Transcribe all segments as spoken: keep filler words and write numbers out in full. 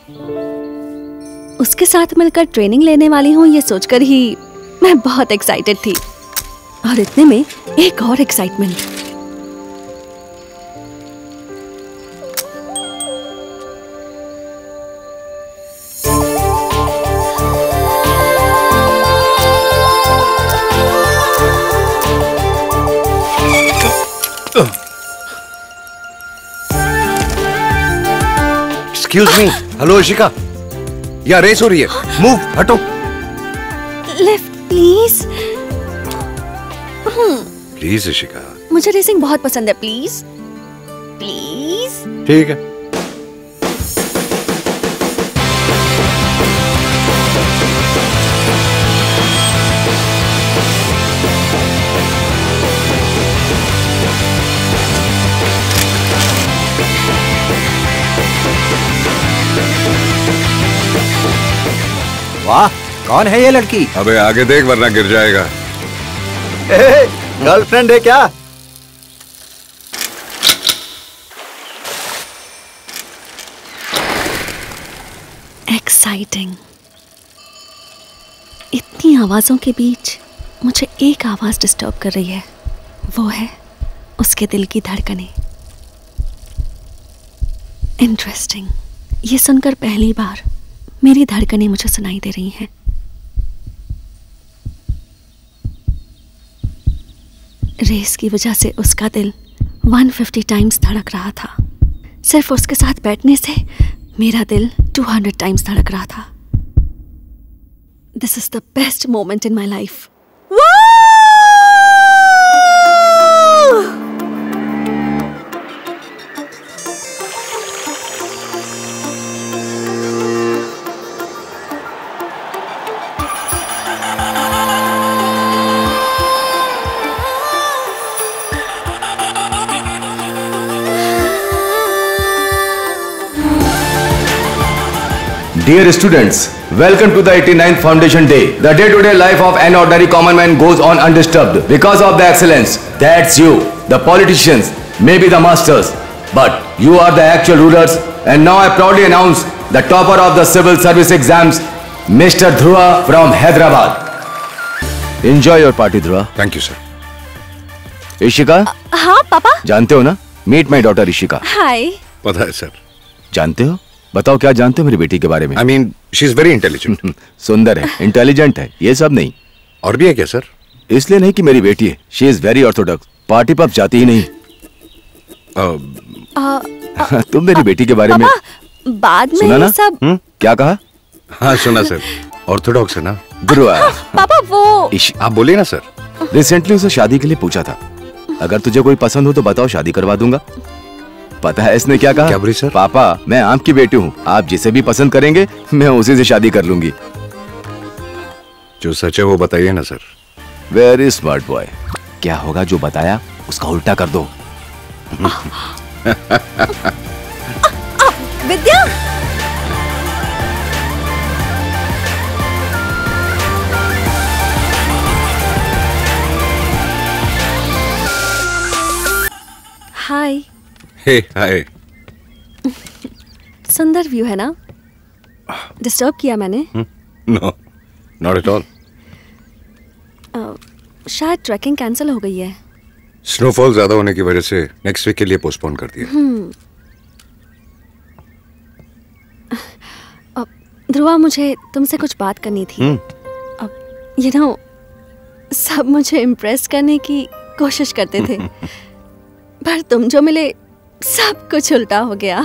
उसके साथ मिलकर ट्रेनिंग लेने वाली हूँ ये सोचकर ही मैं बहुत एक्साइटेड थी। और इतने में एक और excitement. Excuse me. Hello Ishika, या रेस हो रही है, मूव, हटो। Lift please. प्लीज इशिका। मुझे रेसिंग बहुत पसंद है, प्लीज प्लीज। ठीक है। वाह, कौन है ये लड़की? अबे आगे देख वरना गिर जाएगा। गर्लफ्रेंड है क्या? एक्साइटिंग। इतनी आवाजों के बीच मुझे एक आवाज डिस्टर्ब कर रही है, वो है उसके दिल की धड़कनें। इंटरेस्टिंग, ये सुनकर पहली बार मेरी धड़कनें मुझे सुनाई दे रही हैं। रेस की वजह से उसका दिल एक सौ पचास टाइम्स धड़क रहा था। सिर्फ उसके साथ बैठने से मेरा दिल दो सौ टाइम्स धड़क रहा था। This is the best moment in my life. Dear students, welcome to the eighty-ninth Foundation Day. The day-to-day life of an ordinary common man goes on undisturbed because of the excellence. That's you, the politicians, maybe the masters, but you are the actual rulers. And now I proudly announce the topper of the civil service exams, Mister Dhruva from Hyderabad. Enjoy your party, Dhruva. Thank you, sir. Ishika? हाँ पापा। जानते हो ना? Meet my daughter Ishika. हाय। पता है sir. जानते हो? बताओ क्या जानते हो मेरी बेटी के बारे में? I mean, she is very intelligent. सुंदर है, इंटेलिजेंट है, ये सब नहीं। और भी है क्या सर? इसलिए नहीं कि मेरी बेटी है, she is very orthodox, party pub जाती ही नहीं। uh, आ, तुम मेरी बेटी के बारे में बाद में सुना ना? सब हुँ? क्या कहा? हाँ सुना सर, ऑर्थोडॉक्स है ना। ध्रुवा। पापा वो आप बोलिए ना सर। रिसेंटली उसे शादी के लिए पूछा था, अगर तुझे कोई पसंद हो तो बताओ, शादी करवा दूंगा। पता है इसने क्या कहा? क्या बोली सर? पापा मैं आम की बेटी हूँ, आप जिसे भी पसंद करेंगे मैं उसी से शादी कर लूंगी। जो सच है वो बताइए ना सर। Very smart boy. क्या होगा जो बताया उसका उल्टा कर दो। विद्या। हाय। हे हाय। सुंदर व्यू है ना? डिस्टर्ब किया मैंने? No, not at all. शायद ट्रैकिंग कैंसिल हो गई है। स्नोफॉल ज्यादा होने की वजह से नेक्स्ट वीक के लिए पोस्टपोन कर दिया। ध्रुवा मुझे तुमसे कुछ बात करनी थी। अब यू नो सब मुझे इम्प्रेस करने की कोशिश करते थे पर तुम जो मिले सब कुछ उल्टा हो गया।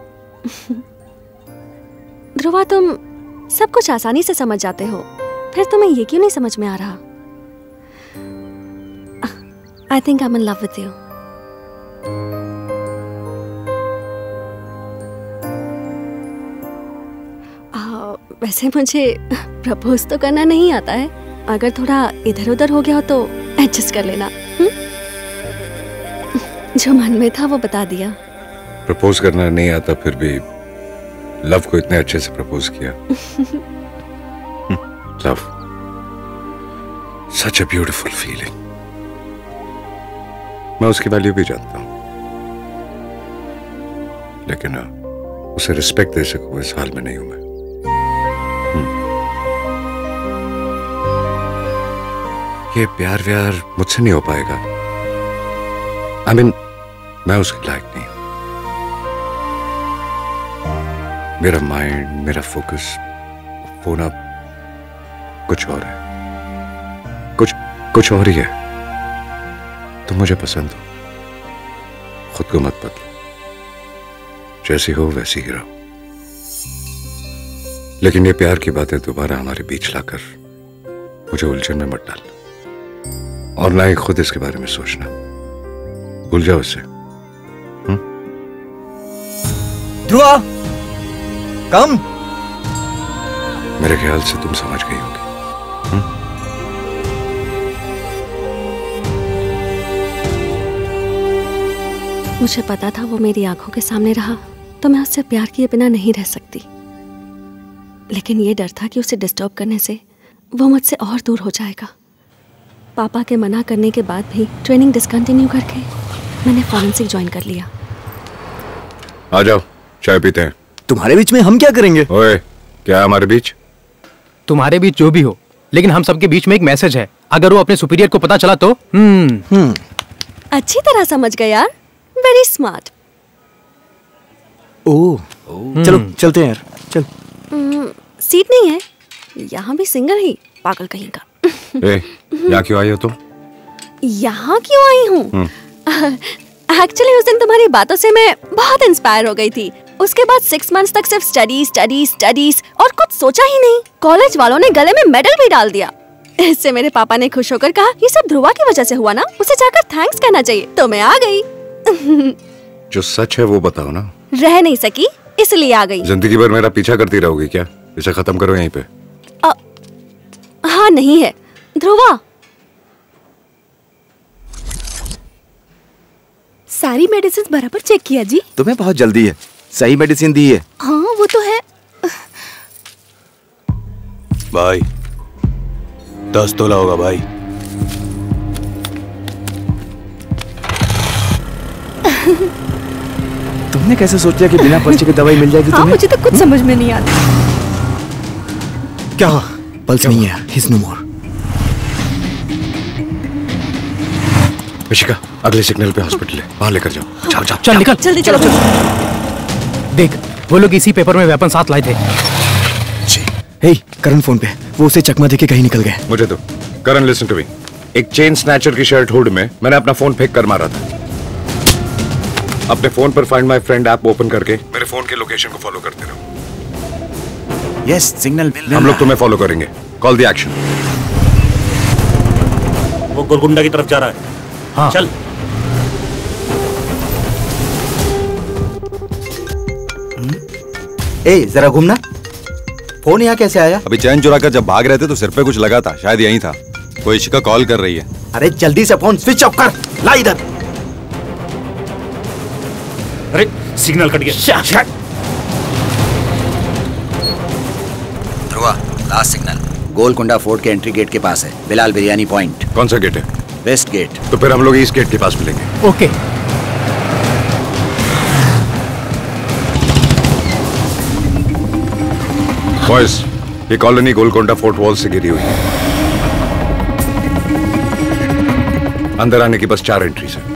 ध्रुवा तुम सब कुछ आसानी से समझ जाते हो, फिर तुम्हें ये क्यों नहीं समझ में आ रहा? I think I am in love with you. वैसे मुझे प्रपोज तो करना नहीं आता है, अगर थोड़ा इधर उधर हो गया हो तो एडजस्ट कर लेना। हुँ? जो मन में था वो बता दिया। प्रपोज करना नहीं आता फिर भी लव को इतने अच्छे से प्रपोज किया। Love, such a beautiful feeling. मैं उसकी वैल्यू भी जानता हूं, लेकिन उसे रिस्पेक्ट दे सकूं इस हाल में नहीं हूं मैं। ये प्यार व्यार मुझसे नहीं हो पाएगा। आई मीन मैं उसके लायक नहीं हूं। मेरा माइंड, मेरा फोकस वो ना कुछ और है, कुछ कुछ और ही है। तुम मुझे पसंद हो, खुद को मत बदलो, जैसी हो वैसी ही रहो। लेकिन ये प्यार की बातें दोबारा हमारे बीच लाकर मुझे उलझन में मत डालना, और ना ही खुद इसके बारे में सोचना। भूल जाओ इससे। ध्रुवा, कम। मेरे ख्याल से तुम समझ गई होगी। हुँ? मुझे पता था वो मेरी आंखों के सामने रहा तो मैं उससे प्यार किए बिना नहीं रह सकती, लेकिन ये डर था कि उसे डिस्टर्ब करने से वो मुझसे और दूर हो जाएगा। पापा के मना करने के बाद भी ट्रेनिंग डिसकंटिन्यू करके मैंने फॉरेंसिक ज्वाइन कर लिया। आ जाओ, चाय पीते हैं। तुम्हारे बीच में हम क्या करेंगे? ओए, क्या हमारे बीच? तुम्हारे बीच जो भी हो, लेकिन हम सबके बीच में एक मैसेज है। अगर वो अपने सुपीरियर को पता चला तो हम्म हम्म अच्छी तरह समझ गए यार, वेरी स्मार्ट। ओह, चलो चलते हैं यार, चल। सीट नहीं है यहाँ भी, सिंगल ही, पागल कहीं का। ए, यहाँ क्यों आई हो तुम? यहाँ क्यों आई हूँ? एक्चुअली उस दिन तुम्हारी बातों से मैं बहुत इंस्पायर हो गई थी। उसके बाद सिक्स मंथ्स तक सिर्फ स्टडीज स्टडीज स्टडीज और कुछ सोचा ही नहीं। कॉलेज वालों ने गले में मेडल भी डाल दिया। इससे मेरे पापा ने खुश होकर कहा ये सब ध्रुवा की वजह से हुआ ना, उसे जाकर थैंक्स कहना चाहिए। तो मैं आ गई। जो सच है वो बताओ ना। रह नहीं सकी इसलिए आ गई। जिंदगी भर मेरा पीछा करती रहोगी क्या? इसे खत्म करो यहीं पे। आ, हाँ नहीं है ध्रुवा। सारी मेडिसिन बराबर चेक किया जी? तुम्हें बहुत जल्दी है, सही मेडिसिन दी है। हाँ वो तो है। भाई दस तोला होगा भाई। तुमने कैसे सोचा कि बिना पर्चे की दवाई मिल जाएगी? हाँ, तुम्हें मुझे तो कुछ समझ में नहीं आता। क्या? पल्स नहीं है, हिज नो मोर। ऋषिका, अगले सिग्नल पे हॉस्पिटल है, वहां लेकर जाओ। जाओ जाओ चल निकल। जल्दी चलो। देख, वो लोग इसी पेपर में वेपन साथ लाए थे। हे, करण फोन पे, वो उसे चकमा देके कहीं निकल गए। मुझे तो करण, लिसन टू मी। एक चेन स्नैचर की शर्ट हुड में मैंने अपना फोन फेंक कर मारा था। अपने फोन पर find my friend app open करके मेरे फोन के लोकेशन को फॉलो करते रहो। यस, सिग्नल मिल रहा है। हम लोग तुम्हें फॉलो करेंगे। Call the action. वो गोलकुंडा की तरफ जा रहा है। हाँ चल। ए, जरा घूमना। फोन यहाँ कैसे आया? अभी चैन चुरा कर जब भाग रहे थे तो सिर पे कुछ लगा था, शायद यहीं था। कोई इशिका कॉल कर रही है। अरे जल्दी से फोन स्विच ऑफ कर, ला इधर। अरे सिग्नल कट गया। Dhruva, last signal Golconda fort के एंट्री गेट के पास है, बिलाल बिरयानी पॉइंट। कौन सा गेट है? West gate. तो फिर हम लोग ईस्ट गेट के पास मिलेंगे। ओके। बॉयज, ये कॉलोनी गोलकोंडा फोर्ट वॉल से घिरी हुई है। अंदर आने की बस चार एंट्रीज हैं।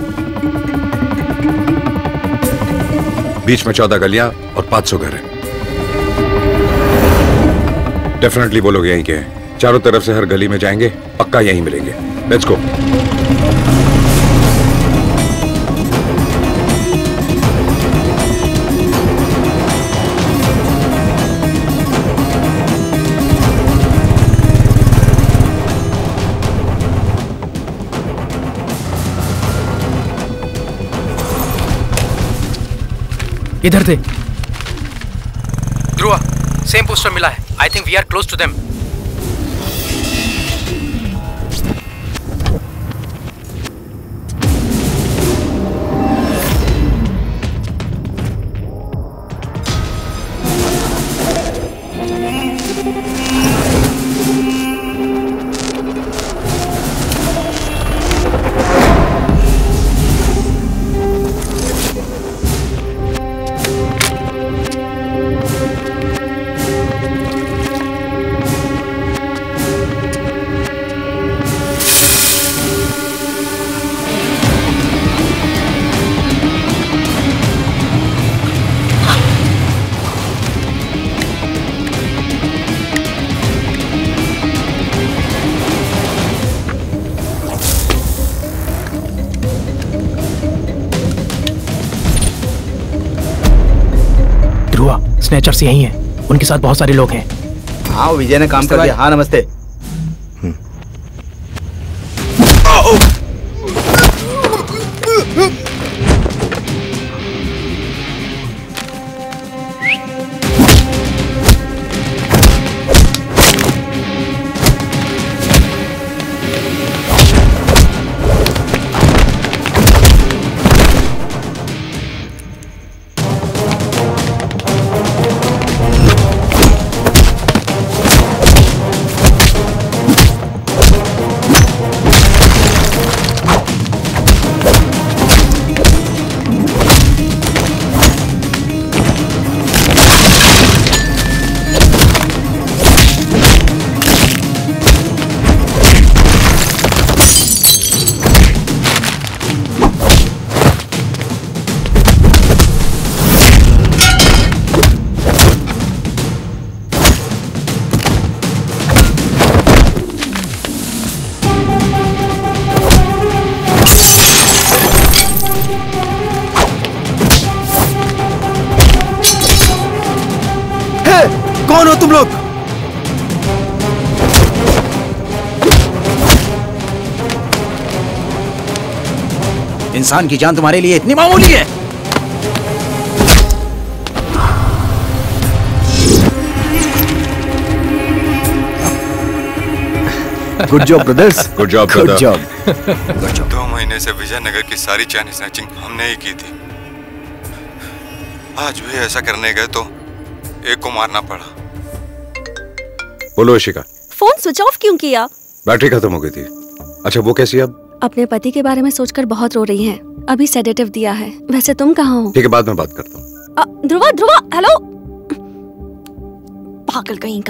बीच में चौदह गलियां और पांच सौ घर हैं। डेफिनेटली वो लोग यहीं के हैं। चारों तरफ से हर गली में जाएंगे, पक्का यहीं मिलेंगे। Let's go. इधर थे। ध्रुवा, सेम पोस्टर मिला है। I think we are close to them. Dhruva, snatchers यही हैं। उनके साथ बहुत सारे लोग हैं। हाँ, विजय ने काम कर दिया। हाँ, नमस्ते। कौन हो तुम लोग? इंसान की जान तुम्हारे लिए इतनी मामूली है? Good job brothers. Good job good brother. Job. दो महीने से विजयनगर की सारी चैन स्नैचिंग हमने ही की थी। आज भी ऐसा करने गए तो एक को मारना पड़ा। बोलो इशिका। फोन स्विच ऑफ क्यों किया? बैटरी खत्म हो गई थी। अच्छा वो कैसी है अब? अपने पति के बारे में सोचकर बहुत रो रही हैं। अभी सेडेटिव दिया है। वैसे तुम कहाँ हो? ठीक है, बाद में बात करता हूँ। ध्रुवा, ध्रुवा, हेलो। पागल कहीं का।